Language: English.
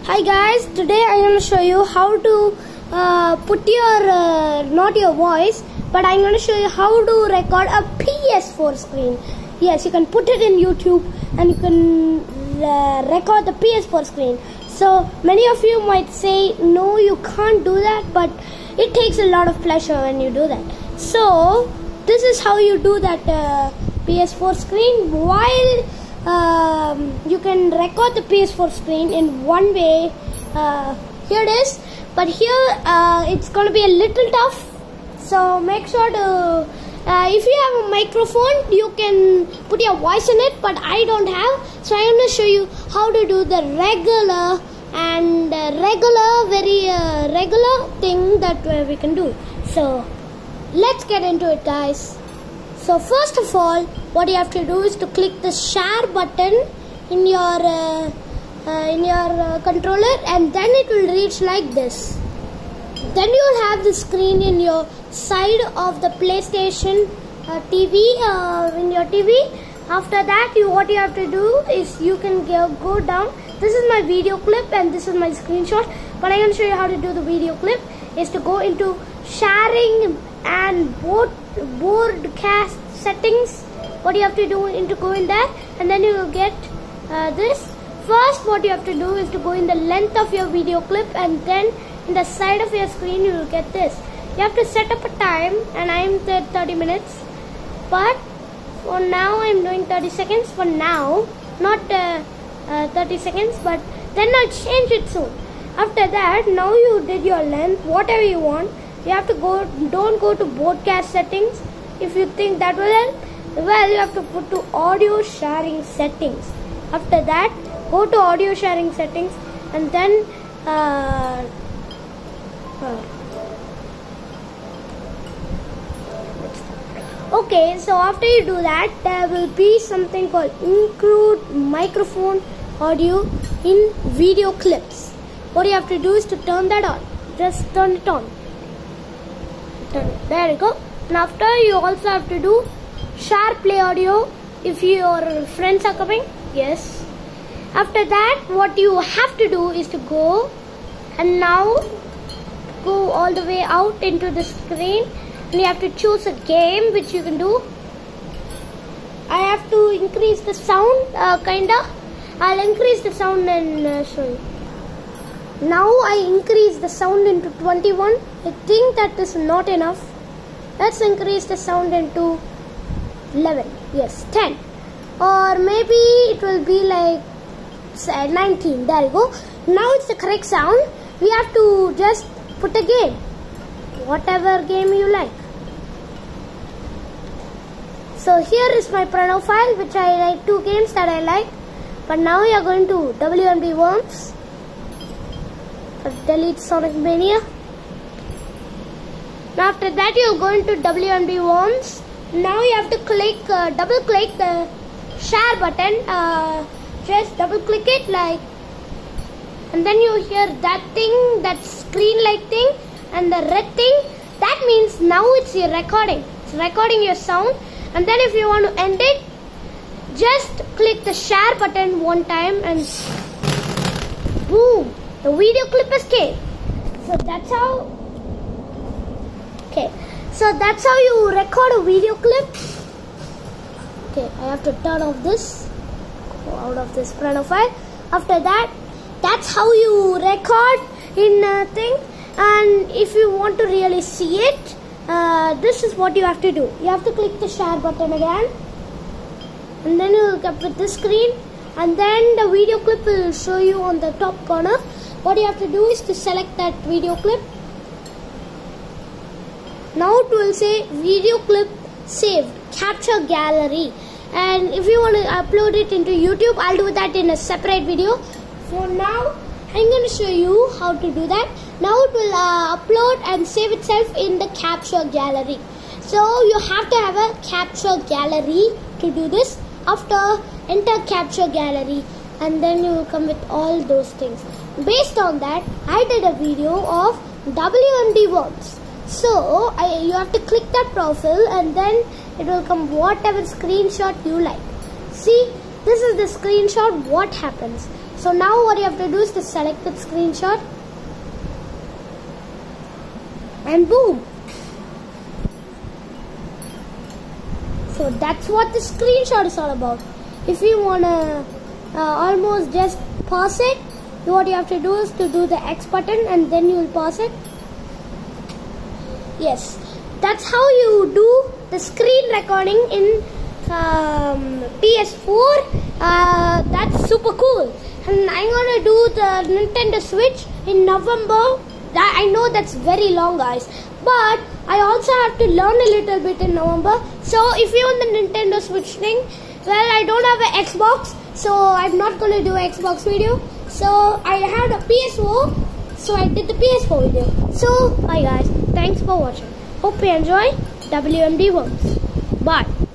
Hi guys, today I am going to show you how to put your, not your voice, but I am going to show you how to record a PS4 screen. Yes, you can put it in YouTube and you can record the PS4 screen. So many of you might say, no, you can't do that, but it takes a lot of pleasure when you do that. So this is how you do that PS4 screen. While you can record the PS4 screen in one way, here it is, but here it's going to be a little tough, so make sure to if you have a microphone you can put your voice in it, but I don't have, so I'm going to show you how to do the regular and very regular thing that we can do. So let's get into it, guys. So first of all, what you have to do is to click the share button in your controller, and then it will reach like this. Then you will have the screen in your side of the PlayStation TV, in your TV. After that, what you have to do is you can go down. This is my video clip and this is my screenshot, but I'm going to show you how to do the video clip. Is to go into sharing and broadcast settings. What you have to do is to go in there, and then you will get this. First, what you have to do is to go in the length of your video clip, and then in the side of your screen you will get this. You have to set up a time, and I am at 30 minutes, but for now I am doing 30 seconds for now, not 30 seconds, but then I'll change it soon. After that, now you did your length, whatever you want. You have to go, don't go to broadcast settings. If you think that will help, well, you have to put to audio sharing settings. After that, go to audio sharing settings, and then okay, so after you do that, there will be something called include microphone audio in video clips. What you have to do is to turn that on. Just turn it on. There you go. And after, you also have to do share play audio if your friends are coming. Yes. After that, what you have to do is to go and now go all the way out into the screen, and you have to choose a game which you can do. I have to increase the sound, kinda. I'll increase the sound and show you. Now I increase the sound into 21. I think that is not enough. Let's increase the sound into 11. Yes, 10. Or maybe it will be like 19. There you go. Now it's the correct sound. We have to just put a game. Whatever game you like. So here is my Pranav file, which I like 2 games that I like. But now we are going to WMD Worms. Delete Sonic Mania. Now after that, you go into WMD Worms. Now you have to click, double click the share button. Just double click it like, and then you hear that thing, that screen like thing, and the red thing. That means now it's your recording. It's recording your sound. And then if you want to end it, just click the share button one time and boom, the video clip escaped. So that's how. Okay, so that's how you record a video clip. Okay, I have to turn off this, go out of this Pranav file. After that, that's how you record in a thing. And if you want to really see it, this is what you have to do. You have to click the share button again, and then you will get with this screen, and then the video clip will show you on the top corner. What you have to do is to select that video clip. Now it will say video clip saved, capture gallery, and if you want to upload it into YouTube, I'll do that in a separate video. For now, I'm going to show you how to do that. Now it will upload and save itself in the capture gallery. So you have to have a capture gallery to do this. After, enter capture gallery, and then you will come with all those things. Based on that, I did a video of WMD Worms. So you have to click that profile, and then it will come whatever screenshot you like. See, this is the screenshot. What happens? So now what you have to do is to select that screenshot and boom. So that's what the screenshot is all about. If you wanna almost just pause it, what you have to do is to do the X button and then you will pause it. Yes, that's how you do the screen recording in PS4. That's super cool. And I'm gonna do the Nintendo Switch in November. I know that's very long, guys, but I also have to learn a little bit in November. So if you want the Nintendo Switch thing, well, I don't have an Xbox, so I'm not gonna do an Xbox video. So I had a PS4, so I did the PS4 video. So bye guys, thanks for watching. Hope you enjoy WMD Worms. Bye.